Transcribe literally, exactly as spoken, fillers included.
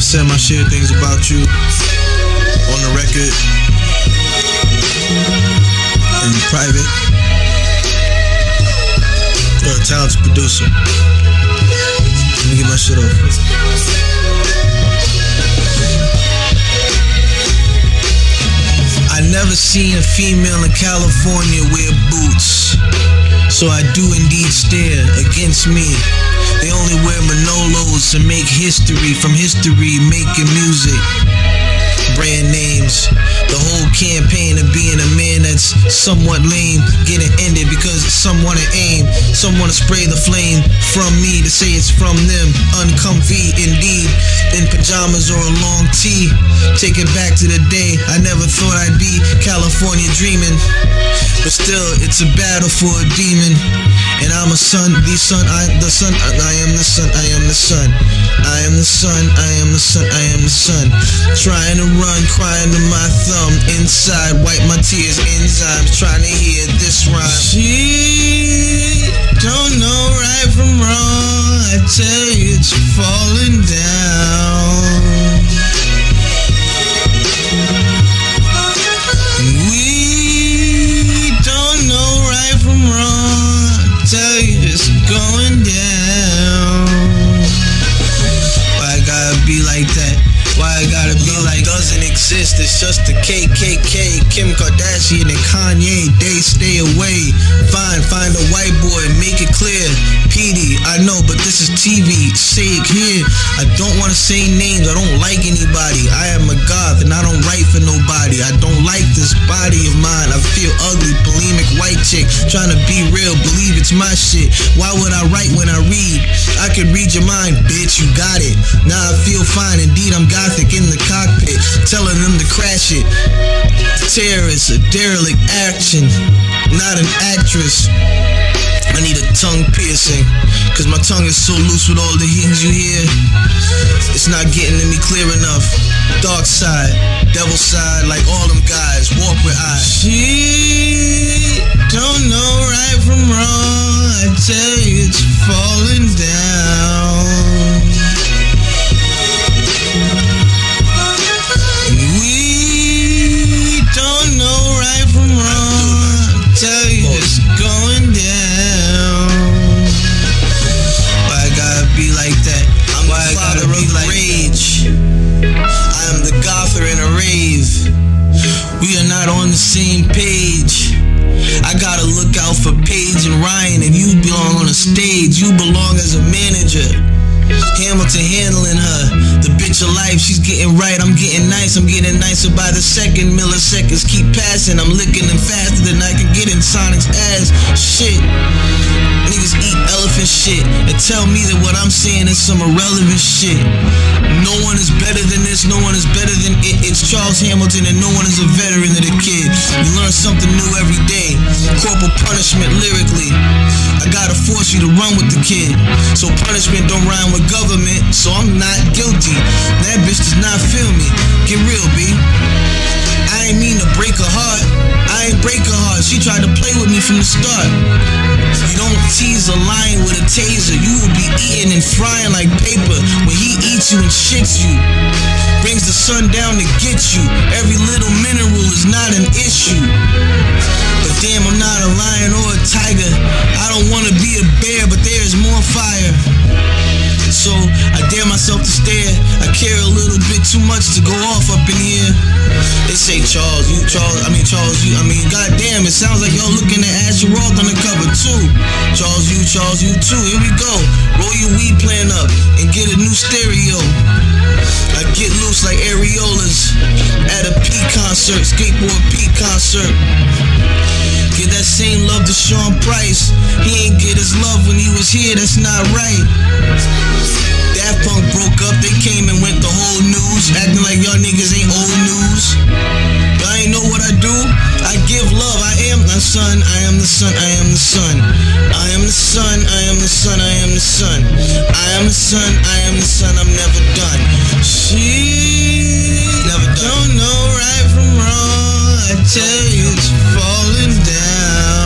said my share things about you on the record and in private. You're a talented producer. Let me get my shit off. I never seen a female in California wear boots, so I do indeed stare against me. They only wear Manolos to make history from history making music. Brand names. The whole campaign of being a man that's somewhat lame getting ended because some wanna aim, some wanna spray the flame from me to say it's from them. Uncomfy indeed, in pajamas or a long tee. Take it back to the day I never thought I'd be California dreaming, but still it's a battle for a demon. And I'm a son, the son, I the son, I am the son, I am the son, I am the son, I am the son, I am the son. Trying to run, crying to my thumb inside, wipe my tears, enzymes, trying to hear this rhyme. She don't know right from wrong, I tell you it's falling down. We don't know right from wrong, I tell you it's going down. Why I gotta be like that? Why I gotta be like doesn't exist, it's just the K K K, Kim Kardashian and Kanye, they stay away. Fine, find a white boy, make it clear. Petey, I know, but this is T V, say it here. I don't wanna say names, I don't like anybody. I am a goth and I don't write for nobody. I don't like this body of mine, I feel ugly, bulimic white chick, trying to be real, believe it's my shit. Why would I write when I read? I could read your mind, bitch, you got it. Now I feel fine, indeed I'm gothic in the cockpit, telling them to crash it. Terrorist, a derelict action, not an actress. I need a tongue piercing, cause my tongue is so loose with all the things you hear. It's not getting to me clear enough. Dark side, devil side, like all them guys, walk with eyes. She don't know right from wrong, I tell you it's falling down. We don't know right from wrong, I tell you it's going down. Why I gotta be like that? I'm Why I gotta be like rage. I am the gother in a rave. We are not on the same page. I gotta look out for Paige and Ryan, and you belong on a stage. You belong as a manager. Hamilton handling her, the bitch of life, she's getting right, I'm getting nice, I'm getting nicer by the second, milliseconds keep passing, I'm licking them faster than I can get in Sonic's ass. Shit, niggas eat elephant shit and tell me that what I'm saying is some irrelevant shit. No one is better than this, no one is better than it. It's Charles Hamilton and no one is a veteran of the kid. You learn something new every day. Corporal punishment lyrically, I gotta force you to run with the kid, so punishment don't rhyme with government, so I'm not guilty. That bitch does not feel me. Get real, B. I ain't mean to break her heart, I ain't break her heart. She tried to play with me from the start. You don't tease a lion with a taser, you will be eating and frying like paper when he eats you and shits you. Brings the sun down to get you. Every little mineral is not an issue. But damn, I'm not a lion or a tiger. I don't wanna be a bear, but there is more fire. So I dare myself to stare. I care a little bit too much to go off up in here. They say Charles, you Charles, I mean Charles, you, I mean goddamn, it sounds like y'all looking at Asher Roth on the cover too. Charles, you, Charles, you too. Here we go. Roll your weed plan up and get a new stereo. I get loose like areolas at a P concert, skateboard P concert. Give that same love to Sean Price. He ain't get his love when he was here, that's not right. Daft Punk broke up, they came and went the whole news, acting like y'all niggas ain't old news. Y'all ain't know what I do? I give love, I am the son, I am the son, I am the son. I am the son, I am the son, I am the son. I am the son, I am the son, I'm never done. She never done. Don't know right from wrong, I tell you it's falling down.